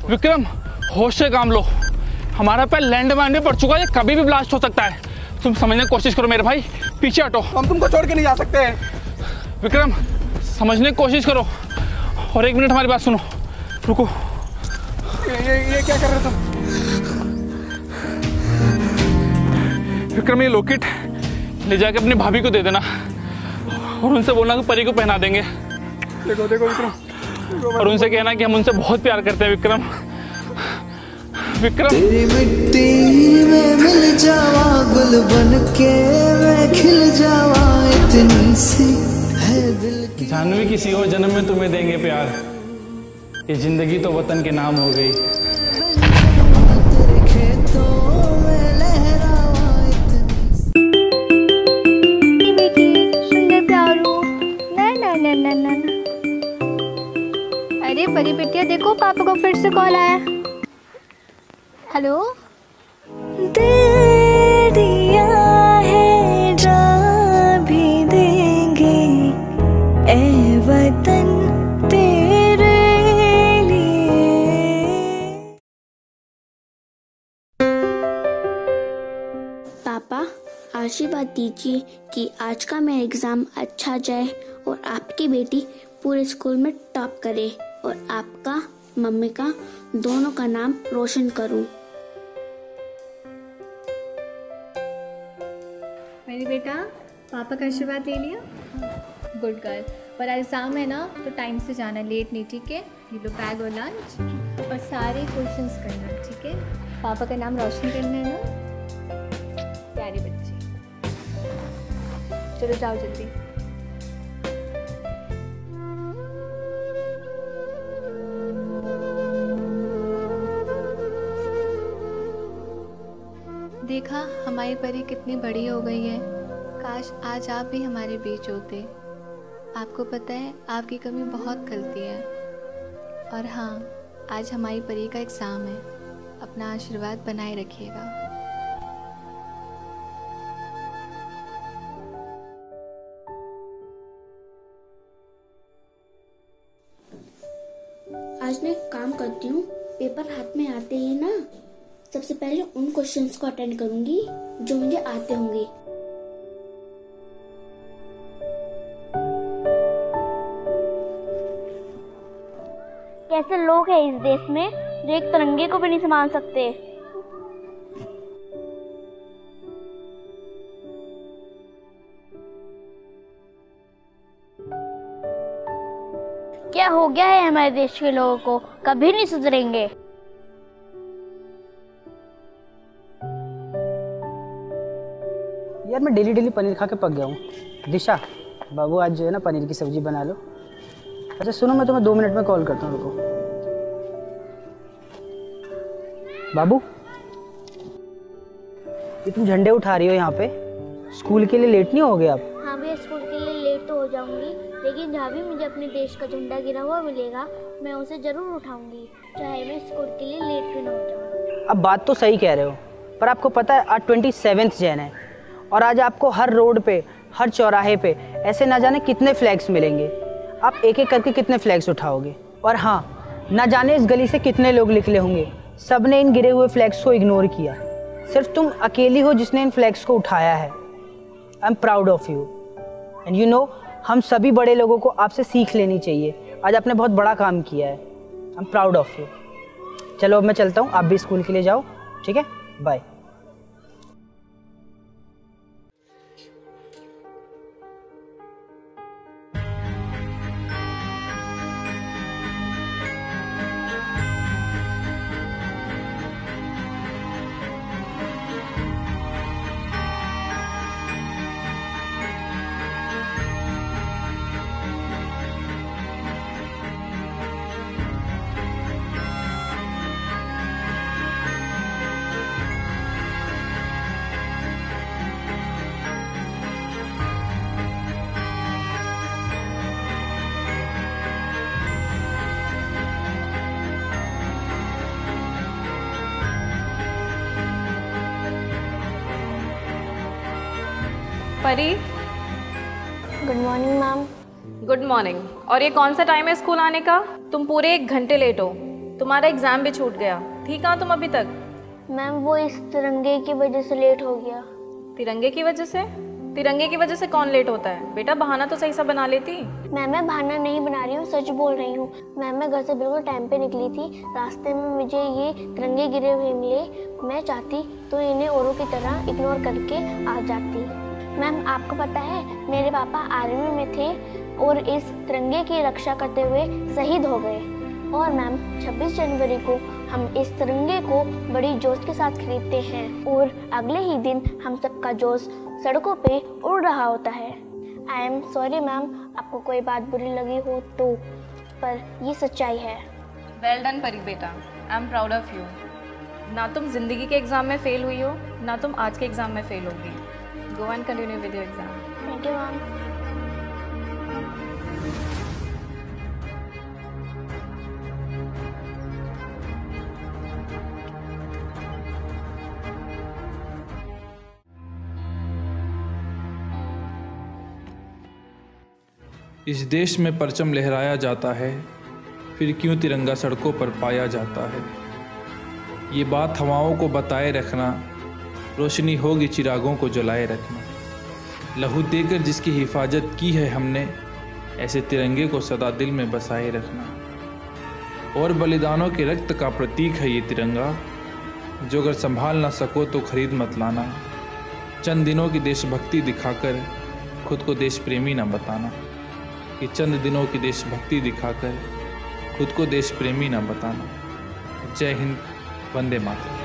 विक्रम, होश से काम लो। हमारा पैर लैंड माइन में पड़ चुका है, कभी भी ब्लास्ट हो सकता है। तुम समझने की कोशिश करो मेरे भाई, पीछे हटो। हम तुमको छोड़ के नहीं जा सकते। विक्रम, समझने की कोशिश करो और 1 मिनट हमारी बात सुनो। रुको। ये क्या कर रहे हो तुम? विक्रम, ये लॉकेट ले जाके अपनी भाभी को दे देना और उनसे बोलना कि परी को पहना देंगे। देखो देखो विक्रम, और उनसे कहना कि हम उनसे बहुत प्यार करते हैं। विक्रम, विक्रम। तेरी मिट्टी में मिल जावा, गुल बन के मैं खिल जावा, इतनी सी है दिल की। जानवी किसी और जन्म में तुम्हें देंगे प्यार, ये जिंदगी तो वतन के नाम हो गई। तेरे खेतों में लहरावा, इतनी सी। बेटी सुंदर प्यारू, ना ना ना ना ना। अरे परी बिटिया देखो, पापा को फिर से कॉल आया। हेलो। दे दिया है जा भी देंगे ए वतन तेरे लिए। पापा आशीर्वाद दीजिए कि आज का मेरा एग्ज़ाम अच्छा जाए और आपकी बेटी पूरे स्कूल में टॉप करे और आपका मम्मी का दोनों का नाम रोशन करूं। मेरी बेटा, पापा का आशीर्वाद ले लिया? Good girl. पर एग्ज़ाम है ना तो टाइम से जाना, लेट नहीं, ठीक है? ये लो बैग और लंच और सारे क्वेश्चंस करना, ठीक है? पापा का नाम रोशन करना है ना, प्यारी बच्ची। चलो जाओ जल्दी। देखा हमारी परी कितनी बड़ी हो गई है। काश आज आप भी हमारे बीच होते। आपको पता है आपकी कमी बहुत खलती है। और हाँ, आज हमारी परी का एग्ज़ाम है। अपना आशीर्वाद बनाए रखिएगा। आज मैं एक काम करती हूँ, पेपर हाथ में आते ही ना सबसे पहले उन क्वेश्चंस को अटेंड करूंगी जो मुझे आते होंगे। कैसे लोग हैं इस देश में जो एक तिरंगे को भी नहीं संभाल सकते। क्या हो गया है हमारे देश के लोगों को, कभी नहीं सुधरेंगे। यार मैं डेली पनीर खा के पक गया हूँ। दिशा, बाबू आज जो है ना पनीर की सब्जी बना लो। अच्छा सुनो, मैं तुम्हें 2 मिनट में कॉल करता हूँ, रुको। बाबू, ये तुम झंडे उठा रही हो यहाँ पे, स्कूल के लिए लेट नहीं हो गए आप? हाँ भैया, स्कूल के लिए लेट तो हो जाऊंगी, लेकिन जहाँ भी मुझे अपने देश का झंडा गिरा हुआ मिलेगा मैं उसे जरूर उठाऊंगी, चाहे मैं स्कूल के लिए लेट क्यों ना हो जाऊँ। अब बात तो सही कह रहे हो, पर आपको पता है आज 27 जैन है और आज आपको हर रोड पे, हर चौराहे पे ऐसे ना जाने कितने फ्लैग्स मिलेंगे। आप एक एक करके कितने फ्लैग्स उठाओगे? और हाँ, ना जाने इस गली से कितने लोग निकले होंगे, सब ने इन गिरे हुए फ्लैग्स को इग्नोर किया। सिर्फ तुम अकेली हो जिसने इन फ्लैग्स को उठाया है। I am proud of you and you know, हम सभी बड़े लोगों को आपसे सीख लेनी चाहिए। आज आपने बहुत बड़ा काम किया है। I am proud of you. चलो अब मैं चलता हूँ, आप भी स्कूल के लिए जाओ, ठीक है? Bye. Pari, good morning ma'am. Good morning. और ये कौन सा टाइम है स्कूल आने का? तुम पूरे 1 घंटे लेट हो। तुम्हारा एग्ज़ाम भी छूट गया। थी कहाँ तुम अभी तक? मैम वो इस तिरंगे की वजह से लेट हो गया। तिरंगे की वजह से? तिरंगे की वजह से कौन लेट होता है? बेटा बहाना तो सही सा बना लेती। मैम मैं बहाना नहीं बना रही हूँ, सच बोल रही हूँ। मैम मैं घर से बिल्कुल टाइम पे निकली थी। रास्ते में मुझे ये तिरंगे गिरे हुए मिले। मैं चाहती तो इन्हें औरों की तरह इग्नोर करके आ जाती। मैम आपको पता है मेरे पापा आर्मी में थे और इस तिरंगे की रक्षा करते हुए शहीद हो गए। और मैम 26 जनवरी को हम इस तिरंगे को बड़ी जोश के साथ खरीदते हैं और अगले ही दिन हम सबका जोश सड़कों पे उड़ रहा होता है। आई एम सॉरी मैम, आपको कोई बात बुरी लगी हो तो, पर ये सच्चाई है। वेल डन परी बेटा, I am proud of you. ना तुम जिंदगी के एग्ज़ाम में फेल हुई हो, ना तुम आज के एग्ज़ाम में फेल होगी। Go and continue with your exam. Thank you ma'am. इस देश में परचम लहराया जाता है, फिर क्यों तिरंगा सड़कों पर पाया जाता है। ये बात हवाओं को बताए रखना, रोशनी होगी चिरागों को जलाए रखना। लहू देकर जिसकी हिफाजत की है हमने, ऐसे तिरंगे को सदा दिल में बसाए रखना। और बलिदानों के रक्त का प्रतीक है ये तिरंगा, जो अगर संभाल ना सको तो खरीद मत लाना। चंद दिनों की देशभक्ति दिखाकर खुद को देश प्रेमी ना बताना। कि चंद दिनों की देशभक्ति दिखाकर खुद को देश प्रेमी ना बताना। जय हिंद, वंदे मातरम।